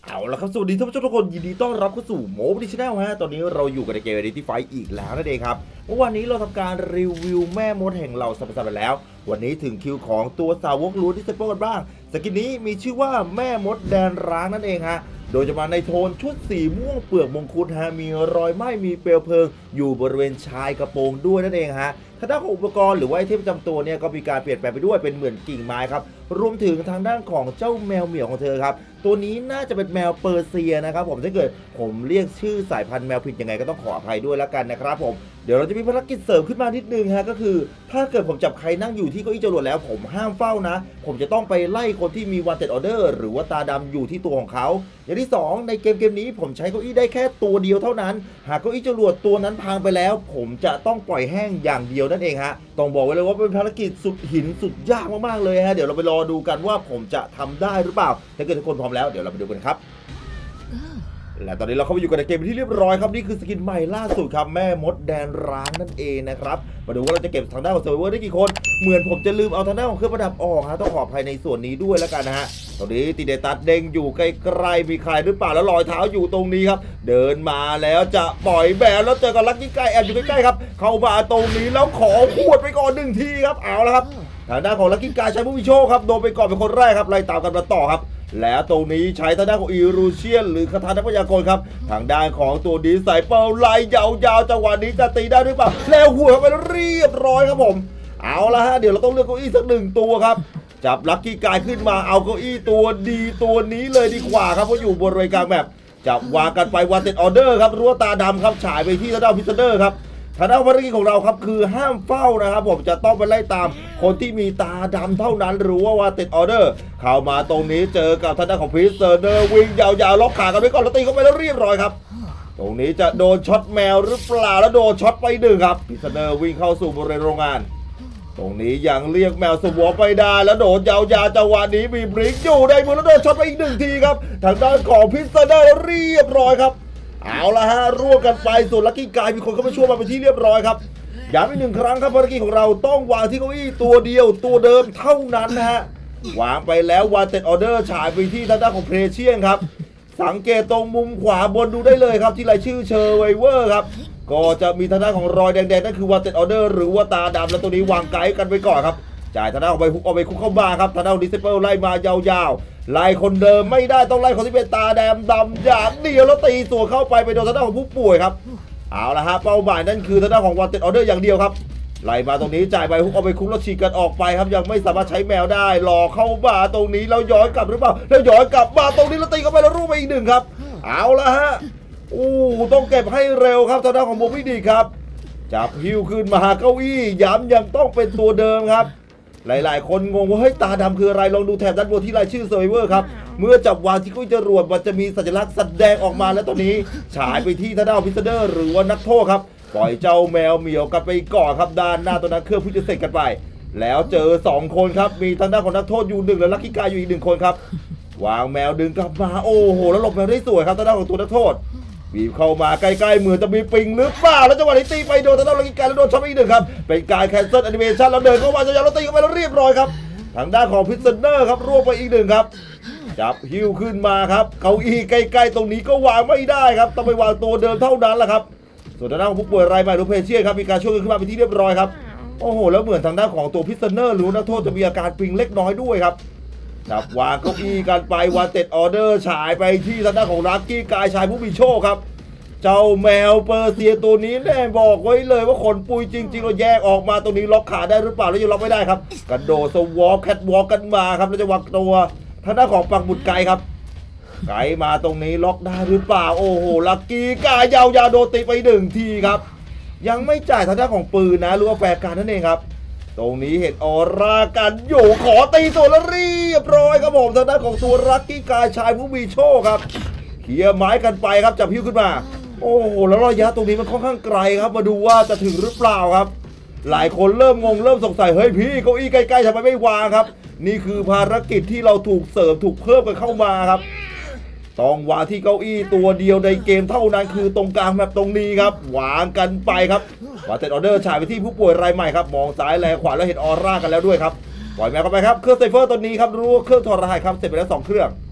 เอาละครับสวัสดีท่านผู้ชมทุกคนยินดีต้อนรับเข้าสู่โมบิชแนลฮะตอนนี้เราอยู่กันในเกม Identity Fight อีกแล้วนั่นเองครับเมื่อวันนี้เราทำการรีวิวแม่มดแห่งเหล่าสัตว์ประสาทไปแล้ววันนี้ถึงคิวของตัวสาวกรู้ที่เซปเปอร์กันบ้างสกินนี้มีชื่อว่าแม่มดแดนร้างนั่นเองฮะโดยจะมาในโทนชุดสีม่วงเปลือกมงคุดฮะมีรอยไหม้มีเปลวเพลิงอยู่บริเวณชายกระโปรงด้วยนั่นเองฮะทางด้านของอุปกรณ์หรือว่าไอเทมประจำตัวเนี่ยก็มีการเปลี่ยนแปลงไปด้วยเป็นเหมือนกิ่งไม้ครับรวมถึงทางด้านของเจ้าแมวเหมียวของเธอครับตัวนี้น่าจะเป็นแมวเปอร์เซียนะครับผมถ้าเกิดผมเรียกชื่อสายพันธุ์แมวผิดยังไงก็ต้องขออภัยด้วยแล้วกันนะครับผมเดี๋ยวเราจะมีภารกิจเสริมขึ้นมานิดนึงฮะก็คือถ้าเกิดผมจับใครนั่งอยู่ที่เก้าอี้จรวดแล้วผมห้ามเฝ้านะผมจะต้องไปไล่คนที่มี wanted order หรือว่าตาดำอยู่ที่ตัวของเขาอย่างที่2ในเกมนี้ผมใช้เก้าอี้ได้แค่ตัวเดียวเท่านั้นหากเก้าอี้จรวดตัวนั้นพังไปแล้วผมจะต้องปล่อยแห้งอย่างเดียวนั่นเองฮะต้องบอกไว้เลยว่าเป็นภารกิจสุดหินสุดยากมากๆเลยฮะเดี๋ยวเราไปรอดูกันว่าผมจะทำได้หรือเปล่าถ้าเกิดทุกคนพร้อมแล้วเดี๋ยวเราไปดูกันครับและตอนนี้เราเข้าไปอยู่กันในเกมที่เรียบร้อยครับนี่คือสกินใหม่ล่าสุดครับแม่มดแดนร้างนั่นเองนะครับมาดูว่าเราจะเก็บทางด้านของเซิร์ฟเวอร์ได้กี่คนเหมือนผมจะลืมเอาทางด้านของเครื่องประดับออกฮะต้องขออภัยในส่วนนี้ด้วยแล้วกันนะฮะตอนนี้ตีเดตัสเด้งอยู่ใกล้ๆมีใครหรือเปล่าแล้วรอยเท้าอยู่ตรงนี้ครับเดินมาแล้วจะปล่อยแบนแล้วเจอกับลักกี้ไก่แอบอยู่ใกล้ๆครับเข้ามาตรงนี้แล้วขอขวดไปก่อน1 ทีครับเอาละครับทางด้านของลักกี้ไก่ใช้ผู้มีโชคครับโดนไปก่อนเป็นคนแรกครับไล่ตามกันมาต่อครับแล้วตรงนี้ใช้ทางด้านของอีรูเชียนหรือคาถานักพยากรณ์ครับทางด้านของตัวดีไซเปิลไล่ยาวๆจังหวะนี้จะตีได้หรือเปล่าแล้วหัวไปเรียบร้อยครับผมเอาละฮะเดี๋ยวเราต้องเลือกเก้าอี้สัก1 ตัวครับจับลัคกี้กายขึ้นมาเอาเก้าอี้ตัวดีตัวนี้เลยดีกว่าครับเพราะอยู่บนบริการแบบจับวางกันไปวันเต็ดออเดอร์ครับรั้วตาดำครับฉายไปที่ทางด้านพิซเดอร์ครับทางด้านภารกิจของเราครับคือห้ามเฝ้านะครับผมจะต้องไปไล่ตามคนที่มีตาดำเท่านั้นหรือว่าติดออเดอร์เข้ามาตรงนี้เจอกับทางด้านของพิซเดอร์วิ่งยาวๆล็อกขากันไว้ก่อนแล้วตีเข้าไปแล้วเรียบร้อยครับตรงนี้จะโดนช็อตแมวหรือเปล่าแล้วโดนช็อตไป1ครับพิซเดอร์วิ่งเข้าสู่บริเวณโรงงานตรงนี้ยังเรียกแมวสวอปไปได้แล้วโดนยาวๆจังหวะนี้มีบริกอยู่ในมือแล้วโดนช็อตไปอีก1 ทีครับทางด้านของพิซเดอร์เรียบร้อยครับเอาละฮะร่วมกันไปส่วนลัคกี้กายมีคนเข้ามาช่วยมาเป็นที่เรียบร้อยครับย้ำอีก1 ครั้งครับภารกิจของเราต้องวางที่เก้าอี้ตัวเดียวตัวเดิมเท่านั้นนะฮะวางไปแล้ววางเต็ดออเดอร์ฉายไปที่ทางด้านของเพลเชียนครับสังเกตตรงมุมขวาบนดูได้เลยครับที่รายชื่อเชอร์ไวเวอร์ครับก็จะมีทางด้านของรอยแดงๆนั่นคือวางเต็ดออเดอร์หรือว่าตาดำแล้วตัวนี้วางไกด์กันไปก่อนครับจ่ายทางด้านของใบฮุกเอาไปคุกเข้ามาครับทางด้านของดิสเปลไล่มายาวๆไล่คนเดิมไม่ได้ต้องไล่คนที่เป็นตาแดงดำอย่างเดียวแล้วตีสวนเข้าไปโดนทางด้านของผู้ป่วยครับเอาละฮะเป้าหมายนั่นคือทางด้านของวันเต็ดออเดอร์อย่างเดียวครับไล่มาตรงนี้จ่ายใบฮุกเอาไปคุกแล้วฉีกกันออกไปครับยังไม่สามารถใช้แมวได้หลอกเข้ามาตรงนี้แล้วย้อนกลับหรือเปล่าแล้วย้อนกลับมาตรงนี้แล้วตีเข้าไปแล้วรูปไปอีก1ครับเอาละฮะต้องเก็บให้เร็วครับทางด้านของโมบิดีครับจับฮิวขึ้นมาเก้าอี้ย้ำยังต้องเป็นตัวเดิมครับหลายๆคนงงว่าเฮ้ยตาดำคืออะไรลองดูแถบด้านบนที่รายชื่อเซอร์ไวเวอร์ครับเมื่อจับวางที่กุ้ยจรวดมันจะมีสัญลักษณ์แสดงออกมาแล้วตอนนี้ฉายไปที่ทางด้านพิซเดอร์หรือว่านักโทษครับปล่อยเจ้าแมวเหมียวกันไปก่อนครับด้านหน้าตัวนั้นเครื่องพิจเสกกันไปแล้วเจอ2 คนครับมีทางด้านของนักโทษอยู่1แล้วลัคกี้กายอยู่อีก1 คนครับวางแมวดึงกลับมาโอ้โหแล้วหลบแมวได้สวยครับทางด้านของตัวนักโทษบีบเข้ามาใกล้ๆเหมือนจะมีปิงหรือเปล่าแล้วจังหวะนี้ตีไปโดนทางด้านลัคกี้กายแล้วโดนช็อตอีก1ครับเป็นการแคนเซิลแอนิเมชันแล้วเดินเข้ามาจะยาวแล้วตีเข้าไปแล้วเรียบร้อยครับทางด้านของพิซเดอร์ครับรวบไปอีก1ครับจับฮิวขึ้นมาครับเก้าอี้ใกล้ๆตรงนี้ก็วางไม่ได้ครับต้องไปวางตัวเดิมเท่านั้นแหละครับส่วนทางด้านของผู้ป่วยรายใหม่หรือเพเชียครับมีการช่วยขึ้นมาเป็นที่เรียบร้อยครับโอ้โหแล้วเหมือนทางด้านของตัวพิซเดอร์หรือนักโทษจะมีอาการปิงเล็กน้อยด้วยครับจับวางเก้าอี้กันไปวางเต็ดออเดอร์ฉายไปที่ทางด้านของลัคกี้กายชายผู้มีโชคครับเจ้าแมวเปอร์เซียตัวนี้แน่บอกไว้เลยว่าขนปุยจริงๆเราแยกออกมาตรงนี้ล็อกขาได้หรือเปล่าแล้วยังล็อกไม่ได้ครับกระโดดสวอปแคทวอล์กกันมาครับแล้วจะวางตัวทางด้านของปักหมุดไกครับไกมาตรงนี้ล็อกได้หรือเปล่าโอ้โหลัคกี้กายยาวๆโดนตีไป1 ทีครับยังไม่จ่ายทางด้านของปืนนะหรือว่าแฟร์การนั่นเองครับตรงนี้เห็นออร่ากันอยู่ขอตีตัวแล้วเรียบร้อยครับผมทางด้านของตัวลัคกี้กายชายผู้มีโชคครับเขี่ยไม้กันไปครับจับพิ้วขึ้นมาโอ้โหแล้วระยะตรงนี้มันค่อนข้างไกลครับมาดูว่าจะถึงหรือเปล่าครับหลายคนเริ่มงงเริ่มสงสัยเฮ้ยพี่เก้าอี้ใกล้ๆทำไมไม่วางครับนี่คือภารกิจที่เราถูกเสริมถูกเพิ่มกันเข้ามาครับต้องวางที่เก้าอี้ตัวเดียวในเกมเท่านั้นคือตรงกลางแบบตรงนี้ครับวางกันไปครับวางเต็ดออเดอร์ฉายไปที่ผู้ป่วยรายใหม่ครับมองซ้ายแลขวาแล้วเห็นออร่ากันแล้วด้วยครับปล่อยแมวเข้าไปครับเครื่องไซเฟอร์ตัวนี้ครับรู้เครื่องทรหัสครับเสร็จไปแล้ว2 เครื่อง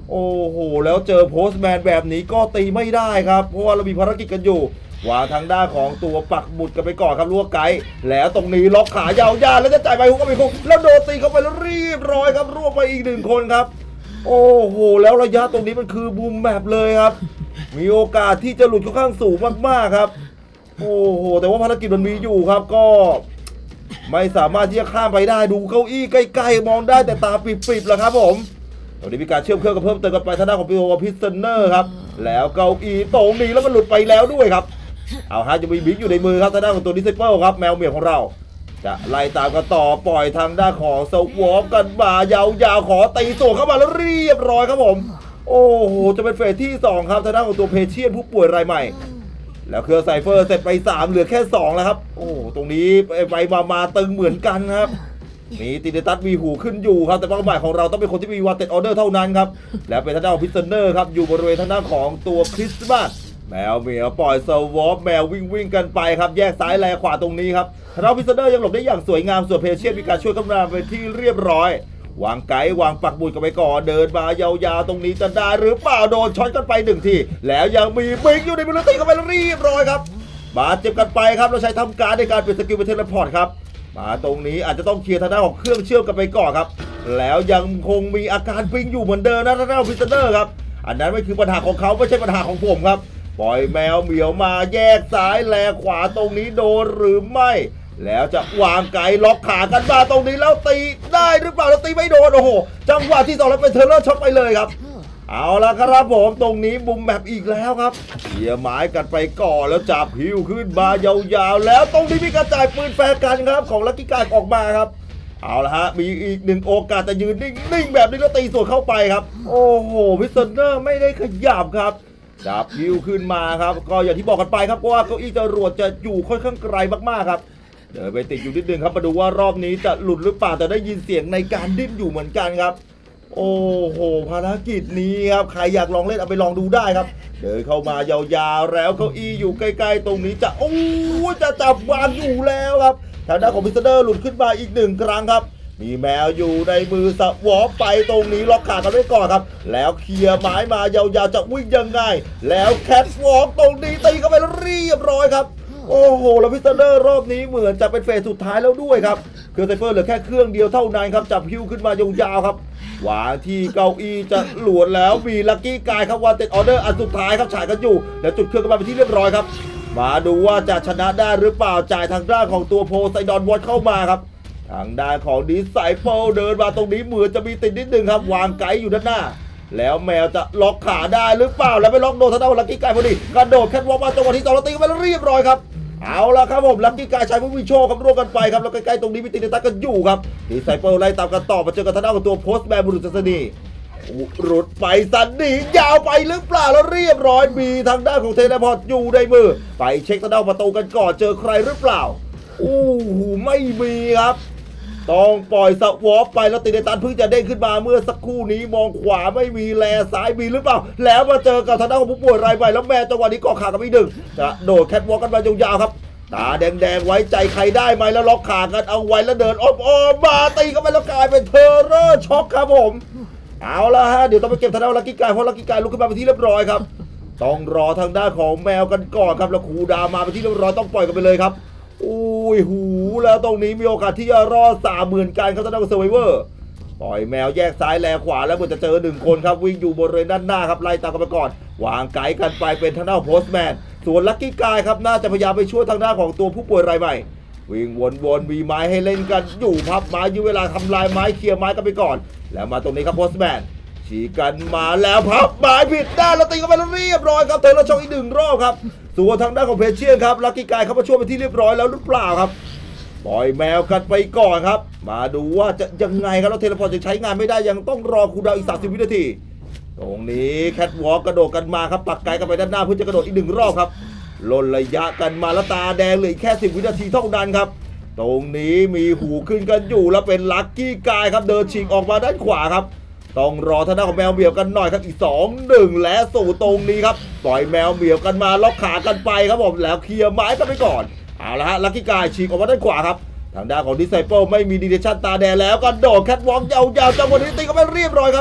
โอ้โหแล้วเจอโพสต์แมนแบบนี้ก็ตีไม่ได้ครับเพราะว่าเรามีภารกิจกันอยู่วางทางด้านของตัวปักหมุดกันไปก่อนครับลวกไกด์แล้วตรงนี้ล็อกขายาวๆแล้วจะจ่ายไปฮุกก็ไปฮุกแล้วโดนตีเข้าไปแล้วเรียบร้อยครับรวบไปอีก1คนครับโอ้โหแล้วระยะตรงนี้มันคือบูมแมปเลยครับมีโอกาสที่จะหลุดค่อนข้างสูงมากๆครับโอ้โหแต่ว่าภารกิจมันมีอยู่ครับก็ไม่สามารถที่จะข้ามไปได้ดูเก้าอี้ใกล้ๆมองได้แต่ตาปิบๆแล้วครับผมตอนนี้มีการเชื่อมเครื่องกันเพิ่มเติมกันไปทางด้านของพิสเซนเนอร์ครับแล้วเก้าอี้ตรงนี้แล้วมันหลุดไปแล้วด้วยครับเอาฮะจะมีบิ๊กอยู่ในมือครับทางด้านของตัวดิสเซเปิลครับแมวเหมียวของเราจะไล่ตามกันต่อปล่อยทางด้านของสวอปกันมายาวๆขอตีส่งเข้ามาแล้วเรียบร้อยครับผมโอ้โหจะเป็นเฟสที่2ครับทางด้านของตัวเพเชียนผู้ป่วยรายใหม่แล้วเครือไซเฟอร์เสร็จไป3เหลือแค่2แล้วครับโอ้ตรงนี้ไปมาตึงเหมือนกันครับมีติเดตัสมีหูขึ้นอยู่ครับแต่เป้าหมายของเราต้องเป็นคนที่มีวอเต็ดออเดอร์เท่านั้นครับและเป็นทางด้านของพิสเซนเนอร์ครับอยู่บริเวณทางด้านของตัวคริสต์มาสแมวเหมียวปล่อยสวอปแมววิ่งกันไปครับแยกซ้ายแลขวาตรงนี้ครับทางด้านพิสเซนเนอร์ยังหลบได้อย่างสวยงามส่วนเพเชียนมีการช่วยกำลังไปที่เรียบร้อยวางไกด์วางปักบุญกันไปก่อนเดินมายาวๆตรงนี้จะได้หรือเปล่าโดนช็อตกันไป1ทีแล้วยังมีบิ๊กอยู่ในมือตีกันไปเรียบร้อยครับบาดเจ็บกันไปครับเราใช้ทำการในการเปลี่ยนสกิลเป็นเทเลพอร์ตครับมาตรงนี้อาจจะต้องเคลียร์ทางด้านของเครื่องเชื่อมกันไปก่อนครับแล้วยังคงมีอาการปิงอยู่เหมือนเดิมนะทางด้านพิสเซนเนอร์ครับอันนั้นไม่คือปัญหาของเขาไม่ใช่ปัญหาของผมครับปล่อยแมวเหมียวมาแยกซ้ายแลขวาตรงนี้โดนหรือไม่แล้วจะวางไกล็อกขากันมาตรงนี้แล้วตีได้หรือเปล่าแล้วตีไม่โดนโอ้โหจังหวะที่2แล้วเป็นเทเลอร์ช็อตไปเลยครับเอาละครับผมตรงนี้บุมแมปอีกแล้วครับเขี่ยไม้กันไปก่อนแล้วจับหิ้วขึ้นมายาวๆแล้วตรงนี้มีกระจายปืนแฟร์กันครับของลักกี้การออกมาครับเอาละฮะมีอีก1โอกาสแต่ยืนนิ่งแบบนี้แล้วตีสวนเข้าไปครับโอ้โหพิสเซนเนอร์ไม่ได้ขยับครับจับหิ้วขึ้นมาครับก็อย่างที่บอกกันไปครับว่าเก้าอี้จรวดจะอยู่ค่อนข้างไกลมากๆครับเดินไปติดอยู่นิดนึงครับมาดูว่ารอบนี้จะหลุดหรือเปล่าแต่ได้ยินเสียงในการดิ้นอยู่เหมือนกันครับโอ้โหภารกิจนี้ครับใครอยากลองเล่นเอาไปลองดูได้ครับเดินเข้ามายาวๆแล้วเก้าอี้อยู่ใกล้ๆตรงนี้จะจะจับวางอยู่แล้วครับทางด้านของพิสเซนเนอร์หลุดขึ้นมาอีก1ครั้งครับมีแมวอยู่ในมือสวอปไปตรงนี้ล็อกขากันไว้ก่อนครับแล้วเคลียร์ไม้มายาวๆจะวิ่งยังไงแล้วแคทวอล์กตรงนี้ตีเข้าไปเรียบร้อยครับโอ้โหแล้วพิสเซนเนอร์รอบนี้เหมือนจะเป็นเฟสสุดท้ายแล้วด้วยครับเครื่องไซเฟอร์เหลือแค่เครื่องเดียวเท่านั้นครับจับฮิ้วขึ้นมายาวๆครับวางที่เก้าอี้จะหลวนแล้วมีลักกี้กายครับวันเต็ดออเดอร์อันสุดท้ายครับฉายกันอยู่แล้วจุดเครื่องกันมาเป็นที่เรียบร้อยครับมาดูว่าจะชนะได้หรือเปล่าจ่ายทางด้านของตัวโพไซดอนวอตเข้ามาครับทางด้านของดิสไซเปิลเดินมาตรงนี้เหมือนจะมีติดนิดนึงครับวางไกด์อยู่ด้านหน้าแล้วแมวจะล็อกขาได้หรือเปล่าแล้วไปล็อกโดนทางด้านของลักกี้กายพอดีกระโดดแคทวอล์กมาจังหวะที่2แล้วตีกันไปเรียบร้อยครับเอาละครับผมลักกี้กายใช้ผู้มีโชคครับร่วมกันไปครับแล้วใกล้ๆตรงนี้มีติดตัดกันอยู่ครับดิสไซเปิลไล่ตามกันต่อมาเจอกันทางด้านของตัวโพสต์แมนบุรุษศาสนีหลุดไปสันนียาวไปหรือเปล่าแล้วเรียบร้อยมีทางด้านของเทเลพอร์ตอยู่ในมือไปเช็คทางด้านประตูกันก่อนเจอใครหรือเปล่าไม่มีครับต้องปล่อยสวอปไปแล้วติเดตันเพิ่งจะเด้งขึ้นมาเมื่อสักครู่นี้มองขวาไม่มีแลซ้ายมีหรือเปล่าแล้วมาเจอกับทางด้านของผู้ป่วยรายใหม่แล้วแม่จังหวะนี้ก็ขากันอีก1จะโดดแคทวอล์กกันมายาวๆครับตาแดงๆไว้ใจใครได้ไหมแล้วล็อกขากันเอาไว้แล้วเดินอ้อมมาตีกันไปแล้วกลายเป็นเทอร์เรอร์ช็อคครับผมเอาละฮะเดี๋ยวต้องไปเก็บทางด้านลักกี้กายเพราะลักกี้กายลุกขึ้นมาเป็นที่เรียบร้อยครับต้องรอทางด้านของแมวกันก่อนครับแล้วคูดามาเป็นที่เรียบร้อยต้องปล่อยกันไปเลยครับหูแล้วตรงนี้มีโอกาสที่จะรอด30,000กันครับทางด้านของเซอร์ไวเวอร์ปล่อยแมวแยกซ้ายแลขวาแล้วเหมือนจะเจอ1คนครับวิ่งอยู่บริเวณด้านหน้าครับไล่ตามกันไปก่อนวางไกด์กันไปเป็นทางด้านโพสต์แมนส่วนลักกี้กายครับน่าจะพยายามไปช่วยทางด้านของตัวผู้ป่วยรายใหม่วิ่งวนมีไม้ให้เล่นกันอยู่พับไม้ยื้อเวลาทำลายไม้เคลียร์ไม้กันไปก่อนแล้วมาตรงนี้ครับโพสต์แมนฉีกกันมาแล้วพับไม้ผิดด้านแล้วตีกันไปแล้วเรียบร้อยครับเธอเราชกอีก1รอบครับส่วนทางด้านของเพเชียนครับลักกี้กายเขามาช่วยเป็นที่เรียบร้อยแล้วหรือเปล่าครับปล่อยแมวกันไปก่อนครับมาดูว่าจะยังไงครับแล้วเทเลพอร์ตจะใช้งานไม่ได้ยังต้องรอคูลดาวน์อีก30 วินาทีตรงนี้แคทวอล์กกระโดดกันมาครับปักไกกันไปด้านหน้าเพื่อจะกระโดดอีก1รอบครับลดระยะกันมาแล้วตาแดงเหลือแค่10 วินาทีเท่านั้นครับตรงนี้มีหูขึ้นกันอยู่แล้วเป็นลักกี้กายครับเดินฉีกออกมาด้านขวาครับต้องรอทางด้านของแมวเหมียวกันหน่อยครับอีก2-1และสู่ตรงนี้ครับปล่อยแมวเหมียวกันมาล็อกขากันไปครับผมแล้วเคลียร์ไม้กันไปก่อนเอาละฮะลักกี้กายฉีกออกมาด้านขวาครับทางด้านของดิสไซเปิลไม่มีดีเดชั่นตาแดงแล้วก็โดดแคทวอล์กยาวๆจังหวะนี้ตีกันไปเรียบร้อยครับ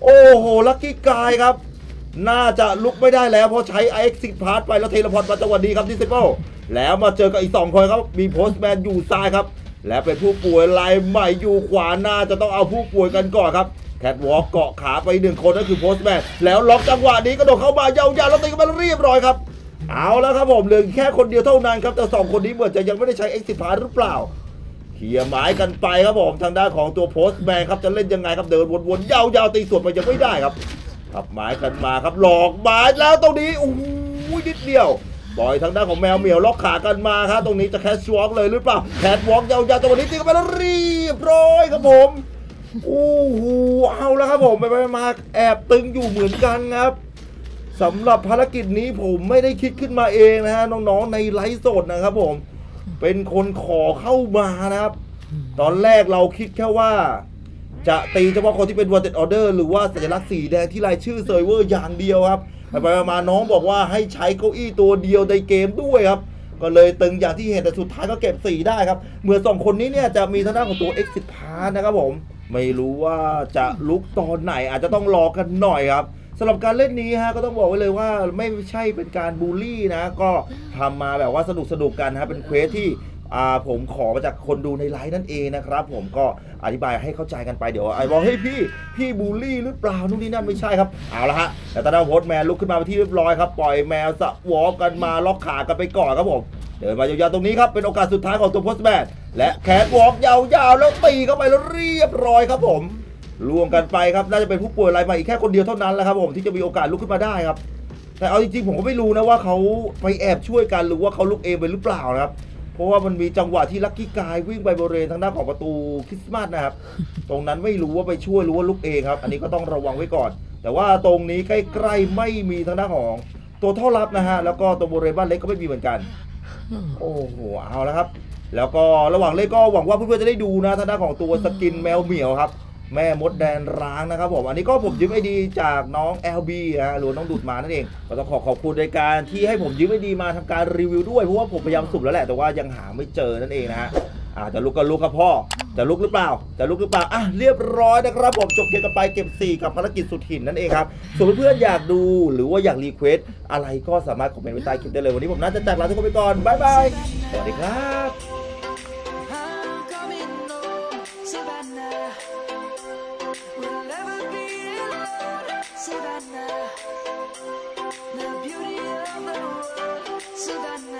โอ้โหลัคกี้กายครับน่าจะลุกไม่ได้แล้วเพราะใช้ Exit Pass ไปแล้วเทเลพอร์ตมาจังหวะนี้ครับดิสเปิลแล้วมาเจอกับอีก2คนครับมีโพสต์แมนอยู่ซ้ายครับและเป็นผู้ป่วยรายใหม่อยู่ขวาหน้าจะต้องเอาผู้ป่วยกันก่อนครับแคทวอล์กเกาะขาไป1คนนั่นคือโพสต์แมนแล้วล็อกจังหวะนี้กระโดดเข้ามายาวๆแล้วตีกันมาเรียบร้อยครับเอาแล้วครับผมเหลือแค่คนเดียวเท่านั้นครับแต่2คนนี้เหมือนจะยังไม่ได้ใช้ Exit Pass หรือเปล่าเขี่ยไม้กันไปครับผมทางด้านของตัวโพสต์แมนครับจะเล่นยังไงครับเดินวนๆยาวๆตีสวนไปยังไม่ได้ครับขับไม้กันมาครับหลอกไม้แล้วตรงนี้โอ้โหนิดเดียวปล่อยทางด้านของแมวเหมียวล็อกขากันมาครับตรงนี้จะแคชวอล์กเลยหรือเปล่าแคชวอล์กยาวๆตรงนี้ตีกันไปแล้วเรียบร้อยครับผมโอ้โหเอาแล้วครับผมไปมาแอบตึงอยู่เหมือนกันครับสำหรับภารกิจนี้ผมไม่ได้คิดขึ้นมาเองนะฮะน้องๆในไลฟ์สดนะครับผมเป็นคนขอเข้ามานะครับตอนแรกเราคิดแค่ว่าจะตีเฉพาะคนที่เป็น Wanted Order หรือว่าสัญลักษณ์สีแดงที่รายชื่อเซิร์ฟเวอร์อย่างเดียวครับไปมาน้องบอกว่าให้ใช้เก้าอี้ตัวเดียวในเกมด้วยครับก็เลยตึงอย่างที่เห็นแต่สุดท้ายก็เก็บ4ได้ครับเหมือน2คนนี้เนี่ยจะมีทางด้านของตัว Exit Pass นะครับผมไม่รู้ว่าจะลุกตอนไหนอาจจะต้องรอกันหน่อยครับสำหรับการเล่นนี้ฮะก็ต้องบอกไว้เลยว่าไม่ใช่เป็นการบูลลี่นะก็ทำมาแบบว่าสนุกกันฮะเป็นเควสที่ผมขอมาจากคนดูในไลฟ์นั่นเองนะครับผมก็อธิบายให้เข้าใจกันไปเดี๋ยวไอ้บอกเฮ้ยพี่บูลลี่หรือเปล่านู่นนี่นั่นไม่ใช่ครับเอาละฮะแต่ตอนนั้นโพสต์แมนลุกขึ้นมาที่เรียบร้อยครับปล่อยแมวสวอปกันมาล็อกขากันไปก่อนครับผมเดินมายาวๆตรงนี้ครับเป็นโอกาสสุดท้ายของตัวโพสต์แมนและแคทวอล์กยาวๆแล้วตีเข้าไปแล้วเรียบร้อยครับผมล่วงกันไปครับน่าจะเป็นผู้ป่วยรายใหม่อีกแค่คนเดียวเท่านั้นแหละครับผมที่จะมีโอกาสลุกขึ้นมาได้ครับแต่เอาจริงๆผมก็ไม่รู้นะว่าเขาไปแอบช่วยกันหรือว่าเขาลุกเองไปหรือเปล่านะครับเพราะว่ามันมีจังหวะที่ลัคกี้กายวิ่งไปบริเวณทางด้านของประตูคริสต์มาสนะครับตรงนั้นไม่รู้ว่าไปช่วยหรือว่าลุกเองครับอันนี้ก็ต้องระวังไว้ก่อนแต่ว่าตรงนี้ใกล้ๆไม่มีทางด้านของตัวท่อรับนะฮะแล้วก็ตัวบริเวณบ้านเล็กก็ไม่มีเหมือนกันโอ้โหเอาแล้วครับแล้วก็ระหว่างเล่นก็หวังว่าเพื่อนๆจะได้ดูนะทางด้านของตัวสกินแมวเหมียวครับแม่มดแดนร้างนะครับผมอันนี้ก็ผมยืมไอดีจากน้อง LB นะหรือน้องดูดมานั่นเองก็ต้องขอบคุณในการที่ให้ผมยืมไอดีมาทำการรีวิวด้วยเพราะว่าผมพยายามสุ่มแล้วแหละแต่ว่ายังหาไม่เจอนั่นเองนะฮะจะลุกก็ลุกครับพ่อจะลุกหรือเปล่าเรียบร้อยนะครับผมจบเกมกันไปเก็บ4กับภารกิจสุดหินนั่นเองครับส่วนเพื่อนๆอยากดูหรือว่าอยากรีเควสอะไรก็สามารถคอมเมนต์ไว้ใต้คลิปได้เลยวันนี้ผมน่าจะจากลาทุกคนไปก่อนบ๊ายบายสวัสดีครับ Savannah, the beauty of the world, Savannah.